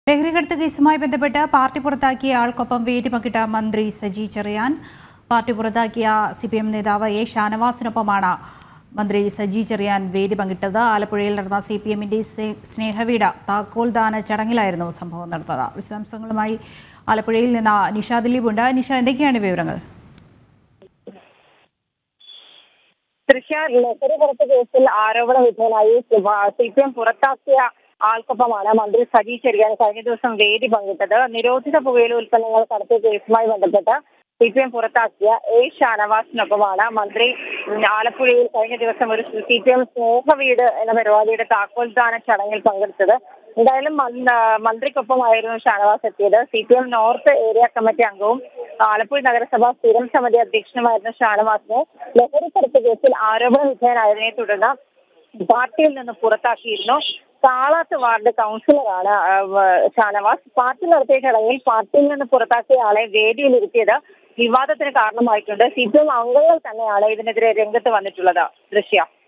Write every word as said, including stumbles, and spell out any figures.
ലഹരികടത്ത് കേസുമായി ബന്ധപ്പെട്ട് പാർട്ടി പുറത്താക്കിയ ആൾക്കൊപ്പം വേദി പങ്കിട്ട മന്ത്രി സജി ചെറിയാൻ. പാർട്ടി പുറത്താക്കിയ സി പി എം നേതാവ് എ ഷാനവാസിനൊപ്പമാണ് മന്ത്രി സജി ചെറിയാൻ വേദി പങ്കിട്ടത്. ആലപ്പുഴയിൽ നടന്ന സി പി എമ്മിന്റെ സ്നേഹവീട് താക്കോൽദാന ചടങ്ങിലായിരുന്നു സംഭവം നടന്നത്. വിശദാംശങ്ങളുമായി ആലപ്പുഴയിൽ നിന്ന് നിഷ ദിലീപുണ്ട്. നിഷ, എന്തൊക്കെയാണ് വിവരങ്ങൾ? തൃശ്ശൂർ ലഹരികടത്ത് കേസിൽ ആരോപണ വിധേയനായി സി പി എം പുറത്താക്കിയ ആൾക്കൊപ്പമാണ് മന്ത്രി സജി ചെറിയാൻ കഴിഞ്ഞ ദിവസം വേദി പങ്കിട്ടത്. നിരോധിത പുകയില ഉൽപ്പന്നങ്ങൾ കടത്തിയ കേസുമായി ബന്ധപ്പെട്ട് സി പി എം പുറത്താക്കിയ എ ഷാനവാസിനൊപ്പമാണ് മന്ത്രി ആലപ്പുഴയിൽ കഴിഞ്ഞ ദിവസം ഒരു സി പി എം സ്നേഹവീട് എന്ന പരിപാടിയുടെ താക്കോൽദാന ചടങ്ങിൽ പങ്കെടുത്തത്. എന്തായാലും മന്ത്രിക്കൊപ്പമായിരുന്നു ഷാനവാസ് എത്തിയത്. C P M north area committee അംഗവും ആലപ്പുഴ നഗരസഭ സ്ഥിരം സമിതി അധ്യക്ഷനുമായിരുന്ന ഷാനവാസിനെ ലഹരിക്കടത്ത് കേസിൽ ആരോപണ വിധേയനായതിനെ തുടർന്ന് പാർട്ടിയിൽ നിന്ന് പുറത്താക്കിയിരുന്നു. കാളാത്ത് വാർഡ് കൗൺസിലറാണ് ഷാനവാസ്. പാർട്ടി നടത്തിയ ചടങ്ങിൽ പാർട്ടിയിൽ നിന്ന് പുറത്താക്കിയ ആളെ വേദിയിലിരുത്തിയത് വിവാദത്തിന് കാരണമായിട്ടുണ്ട്. സി പി എം അംഗങ്ങൾ തന്നെയാണ് ഇതിനെതിരെ രംഗത്ത് വന്നിട്ടുള്ളത്. ദൃശ്യ